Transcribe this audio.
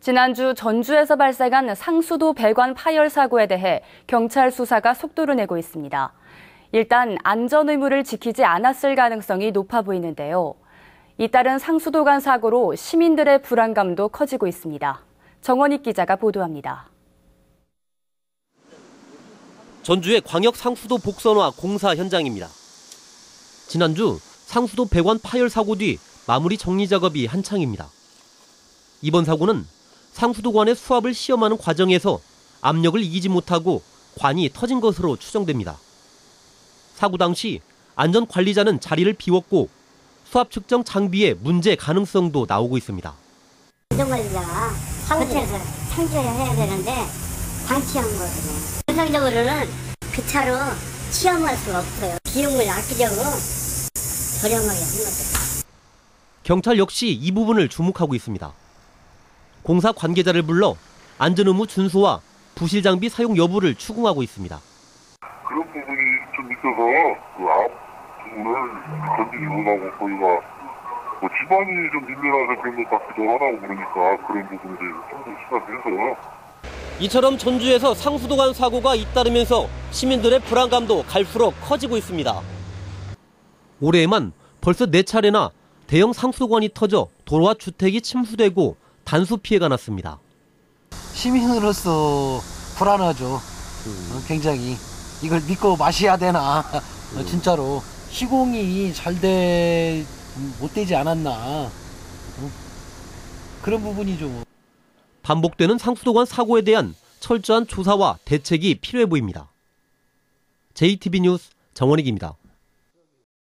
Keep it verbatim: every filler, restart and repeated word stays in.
지난주 전주에서 발생한 상수도 배관 파열 사고에 대해 경찰 수사가 속도를 내고 있습니다. 일단 안전 의무를 지키지 않았을 가능성이 높아 보이는데요. 잇따른 상수도관 사고로 시민들의 불안감도 커지고 있습니다. 정원익 기자가 보도합니다. 전주의 광역 상수도 복선화 공사 현장입니다. 지난주 상수도 배관 파열 사고 뒤 마무리 정리 작업이 한창입니다. 이번 사고는 상수도관의 수압을 시험하는 과정에서 압력을 이기지 못하고 관이 터진 것으로 추정됩니다. 사고 당시 안전관리자는 자리를 비웠고 수압 측정 장비의 문제 가능성도 나오고 있습니다. 안전관리자가 사고실에서 상주해야 되는데 방치한 거거든요. 정상적으로는 그 차로 시험할 수가 없어요. 비용을 아끼려고 저렴하게 한 거죠. 경찰 역시 이 부분을 주목하고 있습니다. 공사 관계자를 불러 안전의무 준수와 부실 장비 사용 여부를 추궁하고 있습니다. 그런 부분이 좀 있어서 그 앞부분을 건드리고 나고 거기가 뭐 지방이 좀 밀려나서 그런 것 같기도 하고 그러니까 그런 부분에 대해서 좀 더 수사해서. 이처럼 전주에서 상수도관 사고가 잇따르면서 시민들의 불안감도 갈수록 커지고 있습니다. 올해에만 벌써 네 차례나 대형 상수도관이 터져 도로와 주택이 침수되고 단수 피해가 났습니다. 시민으로서 불안하죠. 음. 굉장히 이걸 믿고 마셔야 되나. 음. 진짜로 시공이 잘 돼, 못 되지 않았나. 음. 그런 부분이죠. 반복되는 상수도관 사고에 대한 철저한 조사와 대책이 필요해 보입니다. 제이티비 뉴스 정원익입니다.